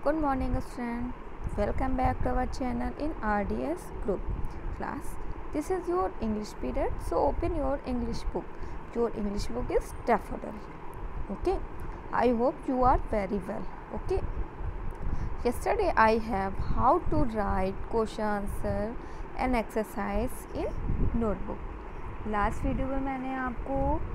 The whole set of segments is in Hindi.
Good morning student. Welcome back to our channel in RDS group class. This is your English period, so open your English book. Your English book is Daffodil. Okay, I hope you are very well. Okay, yesterday I have how to write question answer and exercise in notebook. Last video में मैंने आपको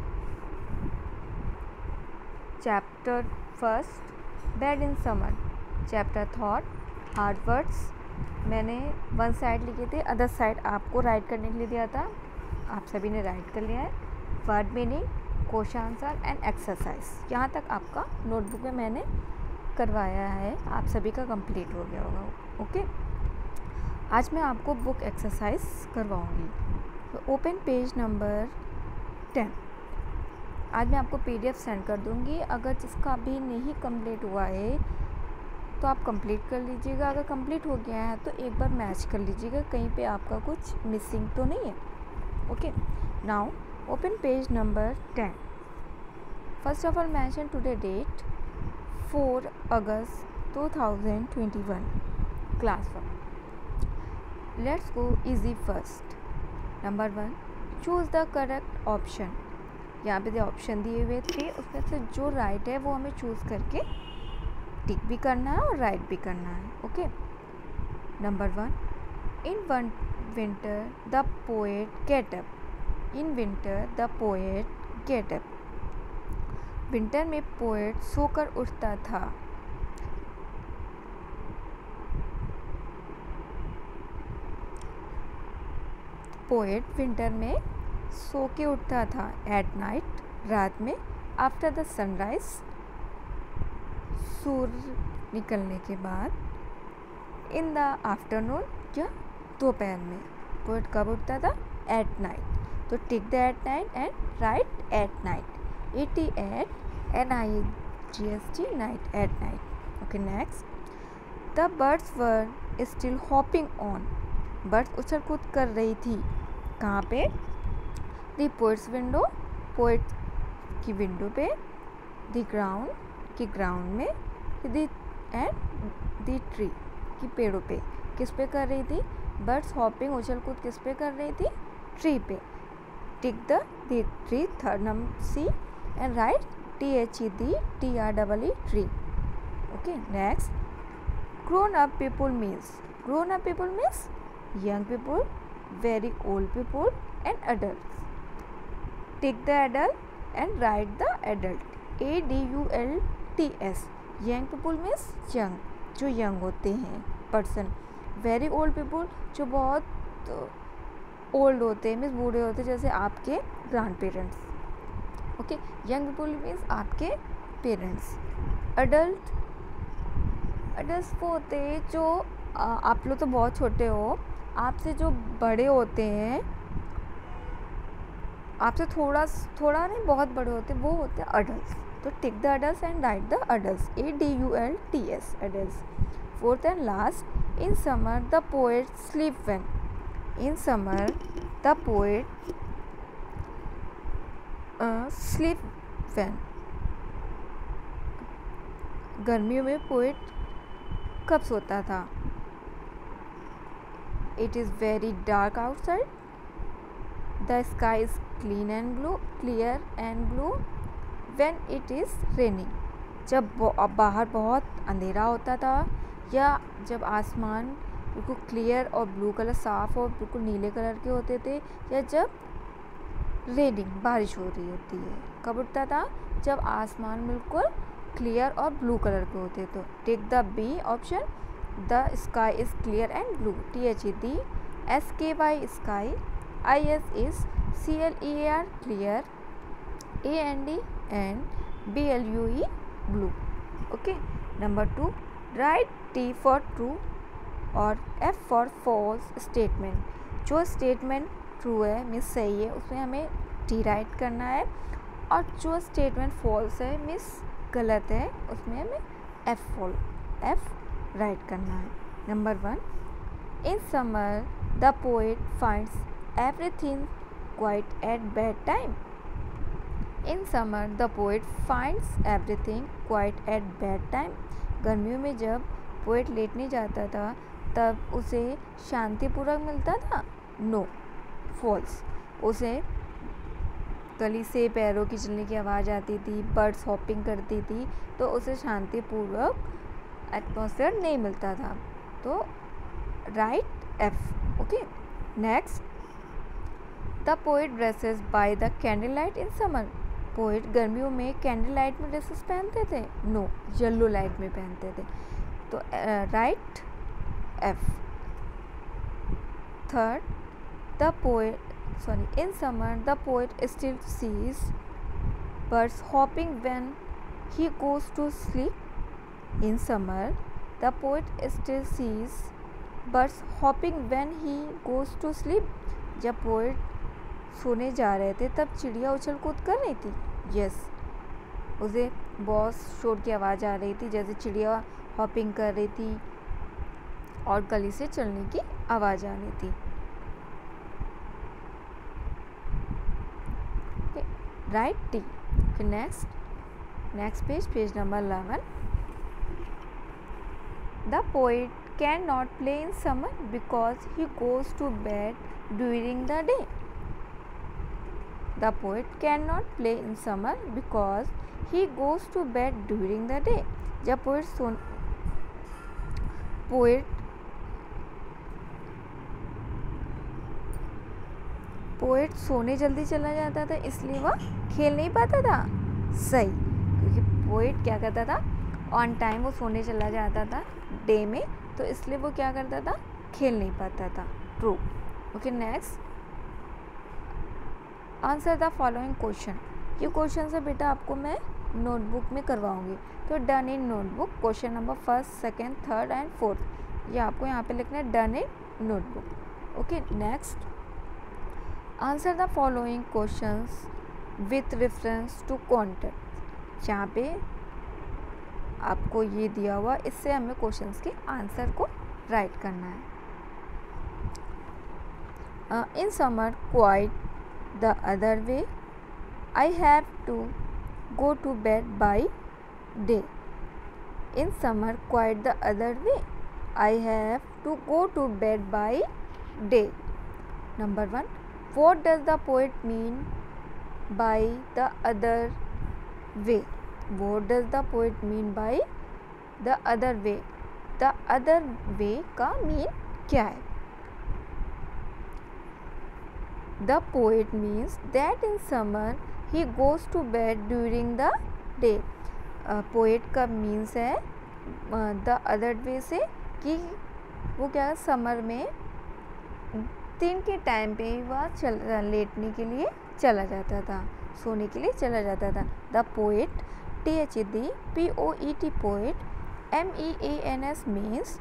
chapter first bed in summer, chapter thought, hard words मैंने वन साइड लिखे थे, अदर साइड आपको राइट करने के लिए दिया था. आप सभी ने राइट कर लिया है. Word meaning, question answer and exercise, यहाँ तक आपका नोटबुक में मैंने करवाया है. आप सभी का कंप्लीट हो गया होगा. ओके, आज मैं आपको बुक एक्सरसाइज करवाऊँगी. तो ओपन पेज नंबर 10. आज मैं आपको PDF सेंड कर दूँगी. अगर जिसका अभी नहीं कंप्लीट हुआ है तो आप कंप्लीट कर लीजिएगा. अगर कंप्लीट हो गया है तो एक बार मैच कर लीजिएगा, कहीं पे आपका कुछ मिसिंग तो नहीं है. Okay, now open page number 10. First of all mention today date 4 अगस्त 2021. Class 1. Let's go easy first. Number 1, choose the correct option. यहाँ पे जो ऑप्शन दिए हुए थे उसमें से जो राइट है वो हमें चूज़ करके टिक भी करना है और राइट भी करना है. Okay, number 1, in winter the poet get up. In winter the poet get up. Winter में पोएट सोकर उठता था. पोएट विंटर में सो के उठता था. एट नाइट, रात में. आफ्टर द सनराइज, सूर्य निकलने के बाद. इन द आफ्टरनून, या दोपहर में. पोएट कब उठता था? At night. तो tick the at night and write at night. AT NIGHT night, at night. Okay, next. The birds were still hopping on. Birds उछल कूद कर रही थी. कहाँ पे? द पोएट्स विंडो, पोएट की विंडो पे. द ग्राउंड, की ग्राउंड में. एंड द ट्री, की पेड़ों पे. किस पे कर रही थी? बर्ड्स हॉपिंग, उछल कूद किस पे कर रही थी? ट्री पे. Tick the tree, third number C, and write THED tree. Okay, next. Grown up people means. Grown up people means young people, very old people and adults. Take the adult and write the adult. ADULTS. Young people means young, जो young होते हैं person. Very old people, जो बहुत old होते हैं, मीन्स बूढ़े होते हैं, जैसे आपके grandparents. Okay, young people means आपके पेरेंट्स. अडल्ट, अडल्ट वो होते हैं जो आप लोग तो बहुत छोटे हो, आपसे जो बड़े होते हैं, आपसे थोड़ा नहीं बहुत बड़े होते, वो होते हैं अडल्ट. तो tick the adult and write the adult. ADULTS, adult. Fourth and last. In summer the poet sleep when. In summer the poet sleep when. गर्मियों में पोएट कब सोता था? It is very dark outside. The sky is clear and blue when it is raining. जब बाहर बहुत अंधेरा होता था, या जब आसमान बिल्कुल क्लियर और ब्लू कलर साफ़ और बिल्कुल नीले कलर के होते थे, या जब रेनिंग बारिश हो रही होती है. कब उठता था? जब आसमान बिल्कुल क्लियर और ब्लू कलर के होते. तो take the B option. The sky is clear and blue. THED SKY sky. IS is CLEAR clear. AND and BLUE blue. Okay. Number 2, write T for true और F for false statement. जो स्टेटमेंट ट्रू है, मीन्स सही है, उसमें हमें T राइट करना है. और जो स्टेटमेंट फॉल्स है, मीन्स गलत है, उसमें हमें F राइट करना है. Number 1, in summer the poet finds everything quiet at bed time. In summer the poet finds everything quiet at bed time. गर्मियों में जब पोएट लेटने जाता था तब उसे शांतिपूर्वक मिलता था? No, false. उसे गली से पैरों की चलने की आवाज़ आती थी, बर्ड्स हॉपिंग करती थी, तो उसे शांतिपूर्वक एटमॉस्फेयर नहीं मिलता था। तो write F. Okay, next, the poet dresses by the candle light in summer. Poet गर्मियों में कैंडल लाइट में ड्रेसेस पहनते थे? नो, येलो लाइट में पहनते थे। तो write F. Third, the poet in summer the poet still sees birds hopping when he goes to sleep. In summer the poet still sees birds hopping when he goes to sleep. जब पोएट सोने जा रहे थे तब चिड़िया उछल कूद कर रही थी? यस, उसे बहुत शोर की आवाज़ आ रही थी, जैसे चिड़िया हॉपिंग कर रही थी और गली से चलने की आवाज़ आ रही थी। Write T. Next page, page number 11। The poet can not play in summer because he goes to bed during the day. The poet can not play in summer because he goes to bed during the day. जब पोएट सोने जल्दी चला जाता था इसलिए वह खेल नहीं पाता था? सही, क्योंकि पोएट क्या करता था, ऑन टाइम वो सोने चला जाता था डे में, तो इसलिए वो क्या करता था, खेल नहीं पाता था। True. Okay, next, answer the following question. ये क्वेश्चन से बेटा आपको मैं नोटबुक में करवाऊंगी, तो done in notebook. Question number 1, 2, 3 and 4 ये आपको यहाँ पे लिखना है, done in notebook. Okay, next, answer the following questions with reference to context. जहाँ पे आपको ये दिया हुआ, इससे हमें क्वेश्चंस के आंसर को राइट करना है। In summer quite the other way, I have to go to bed by day. In summer quite the other way, I have to go to bed by day. Number 1, what does the poet mean by the other way? What does the poet mean by the other way? The other way का mean क्या है? The poet means that in summer he goes to bed during the day. poet का means है the other way से कि वो क्या, समर में दिन के टाइम पे ही वह लेटने के लिए चला जाता था, सोने के लिए चला जाता था। The poet, THED POET poet, MEANS means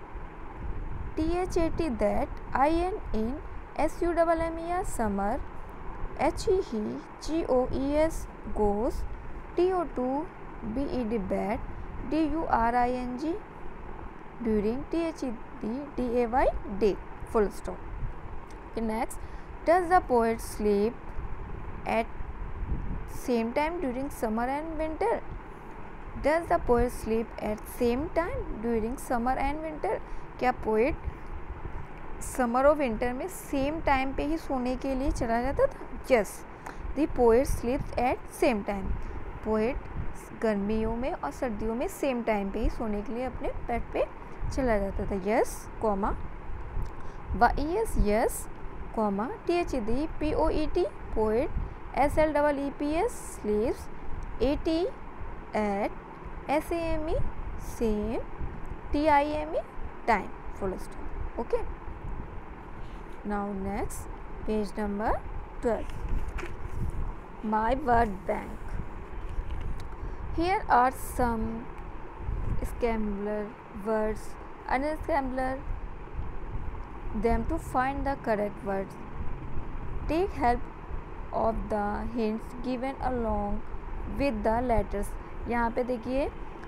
THAT that, IN SUMMER summer, HE GOES goes, TO2 BED bed, DURING during, THED DAY day, full stop. Next, does the poet sleep at same time during summer and winter? Does the poet sleep at same time during summer and winter? क्या पोएट समर और विंटर में सेम टाइम पे ही सोने के लिए चला जाता था? Yes, the poet sleeps at same time. Poet गर्मियों में और सर्दियों में सेम टाइम पे ही सोने के लिए अपने बेड पे चला जाता था। Yes, comma, YES yes, comma, THED POET poet, SLEEPS sleeps, AT at, SAME same, TIME time, full stop. Okay, now next, page number 12, my word bank. Here are some scrambler words, unscrambler them to find the correct words. Take help of the hints given along with the letters. यहाँ पे देखिए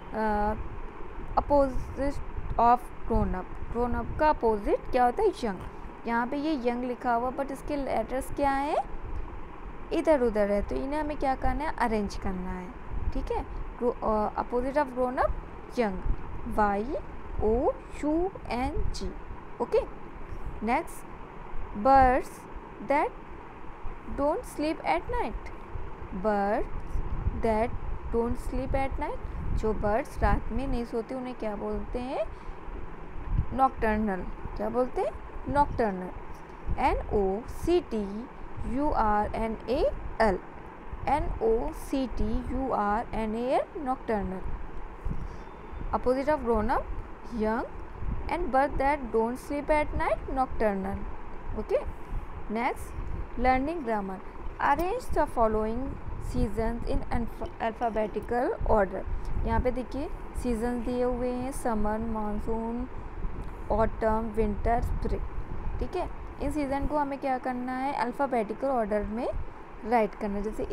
opposite of grown up, grown up का अपोजिट क्या होता है? यंग। यहाँ पे ये यंग लिखा हुआ बट इसके लेटर्स क्या है? इधर उधर है, तो इन्हें हमें क्या करना है? अरेंज करना है। ठीक है, opposite of grown up young, YOUNG. Okay, next, birds that don't sleep at night. Birds that don't sleep at night. जो बर्ड्स रात में नहीं सोते उन्हें क्या बोलते हैं? नॉक्टर्नल. क्या बोलते हैं? Nocturnal. NOCTURNAL. NOCTURNAL, nocturnal. Opposite of grown up, young, and birds that don't sleep at night, nocturnal. Okay, next, learning grammar. Arrange the following seasons in alphabetical order. यहाँ पे देखिए सीजन दिए हुए हैं, summer, monsoon, autumn, winter, spring. ठीक है, इन सीज़न को हमें क्या करना है? अल्फ़ाबेटिकल ऑर्डर में राइट करना है. जैसे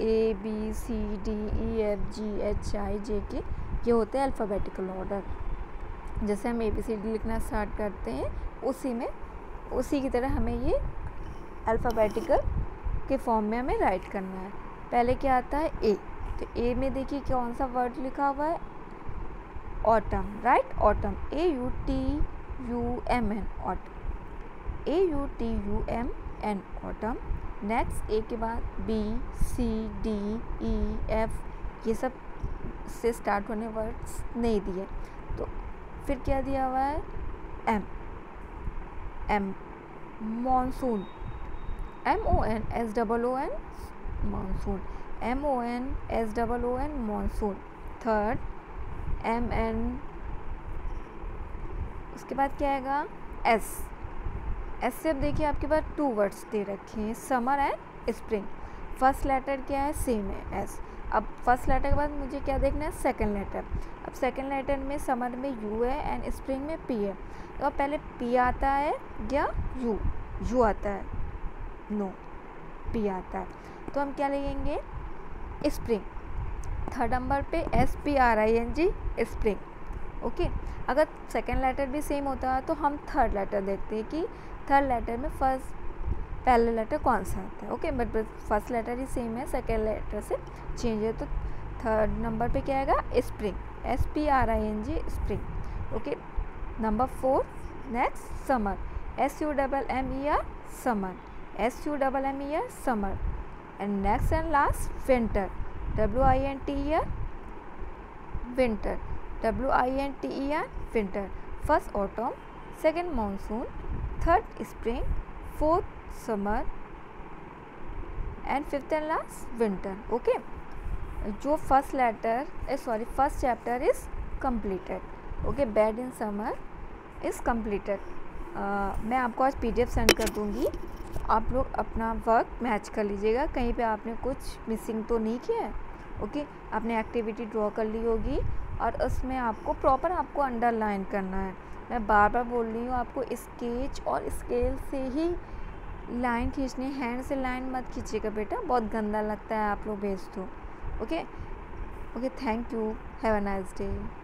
ABCDEFGHIJK, ये होते हैं अल्फ़ाबेटिकल ऑर्डर. जैसे हम ABCD लिखना स्टार्ट करते हैं, उसी की तरह हमें ये अल्फ़ाबेटिकल के फॉर्म में हमें राइट करना है. पहले क्या आता है? ए. तो ए में देखिए कौन सा वर्ड लिखा हुआ है? Autumn. Right, autumn. AUTUMN, autumn. AUTUMN, autumn. Next, A के बाद BCDEF, ये सब से स्टार्ट होने वर्ड्स नहीं दिए. तो फिर क्या दिया हुआ है? M. Monsoon. MONSOON, monsoon. MONSOON, monsoon. Third, MN. उसके बाद क्या आएगा? S से अब देखिए आपके पास 2 वर्ड्स दे रखे हैं, summer and spring. First letter क्या है? सेम है, S. अब फर्स्ट लेटर के बाद मुझे क्या देखना है? Second letter. अब सेकंड लेटर में समर में U है एंड स्प्रिंग में P है. तो अब पहले P आता है या U आता है? नो, P आता है. तो हम क्या लिखेंगे? स्प्रिंग. थर्ड नंबर पे SPRING, स्प्रिंग. ओके, अगर सेकेंड लेटर भी सेम होता है तो हम थर्ड लेटर देखते हैं कि थर्ड लेटर में पहला लेटर कौन सा आता है. ओके, बट फर्स्ट लेटर ही सेम है, सेकेंड लेटर से चेंज है. तो थर्ड नंबर पे क्या आएगा? Spring. SPRING, spring. Okay, number 4, next, summer. SUMMER, summer. SUMMER, summer. And next and last, winter. WINTER, winter. WINTER, winter. First autumn, second monsoon, third spring, fourth summer and fifth and last winter. Okay, जो first chapter is completed. Okay, bed in summer is completed. मैं आपको आज PDF सेंड कर दूंगी. आप लोग अपना वर्क मैच कर लीजिएगा, कहीं पे आपने कुछ मिसिंग तो नहीं किया है. ओके, आपने एक्टिविटी ड्रॉ कर ली होगी और उसमें आपको प्रॉपर अंडरलाइन करना है. मैं बार बार बोल रही हूँ, आपको स्केच और स्केल से ही लाइन खींचनी, हैंड से लाइन मत खींचिएगा बेटा, बहुत गंदा लगता है आप लोग भेज दो. Okay, thank you. Have a nice day.